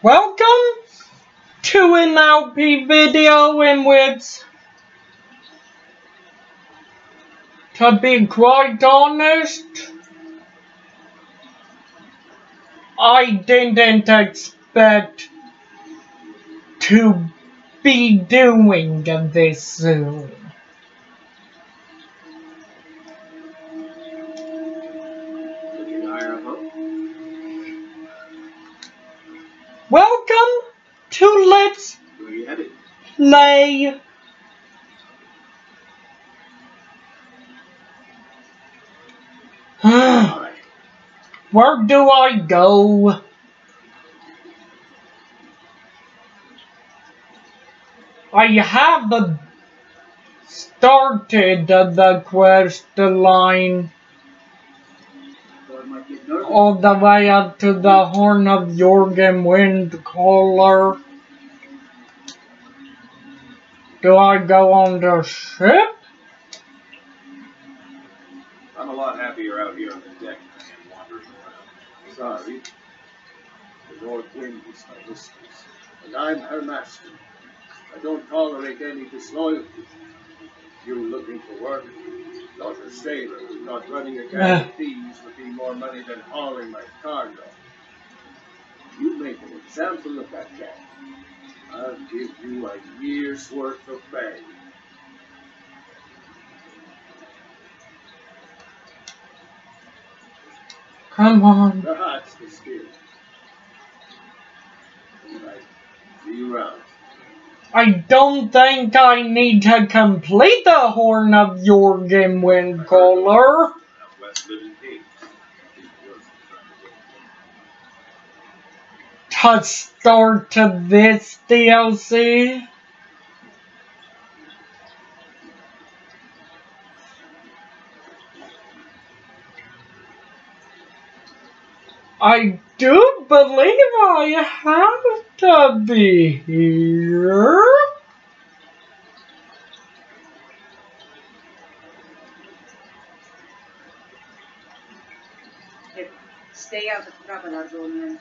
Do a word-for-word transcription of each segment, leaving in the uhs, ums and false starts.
Welcome to an L P video in which, to be quite honest, I didn't expect to be doing this soon. Welcome to Let's Play Where do I go? I have started the quest line all the way up to the Horn of Jorgen Windcaller. Do I go on the ship? I'm a lot happier out here on the deck than I am wandering around. Sorry. The North Wind is my mistress, and I'm her master. I don't tolerate any disloyalty. You looking for work? Not a sailor who thought running a gang of thieves would be more money than hauling my cargo. You make an example of that cat. I'll give you a year's worth of pay. Come on. That's the spirit. Right. See you around. I don't think I need to complete the Horn of Jorgen Windcaller to start this D L C. I do believe I have to be here. Stay out of traveler zone.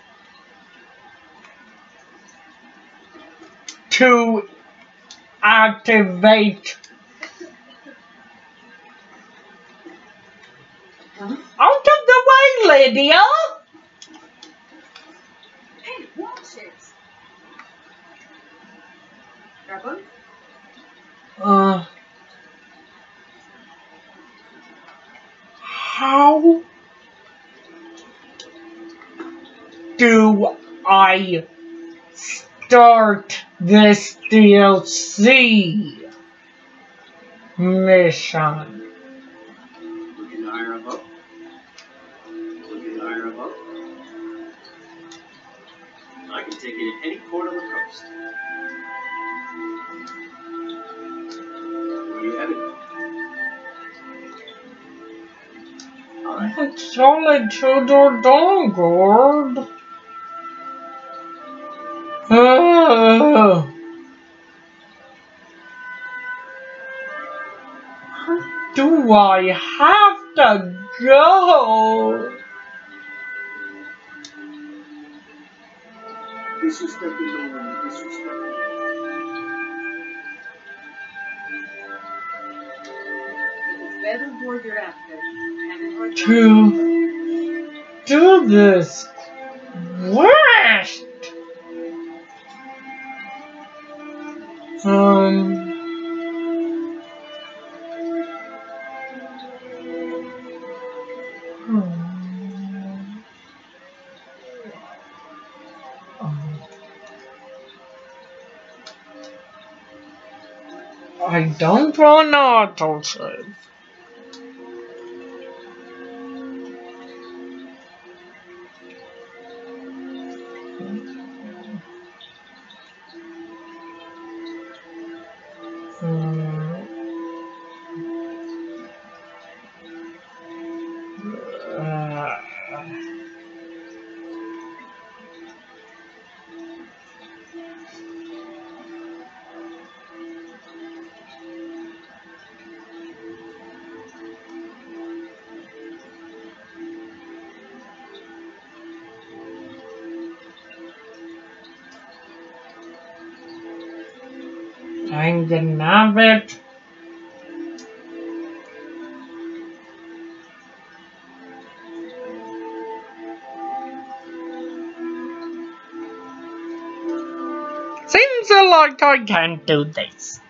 To activate. Huh? Out of the way, Lydia! Hey, watch it! Trouble? Uh. How do I start this D L C mission? Looking to hire a boat? Looking to hire a boat? I can take it at any port on the coast. Where are you headed? Alright. Solitude or Dawnguard? Uh, do I have to go? Disrespecting the woman, disrespecting. Better board your after. To do this quest. Um. I don't want to autosave. I can have it. Seems like I can't do this.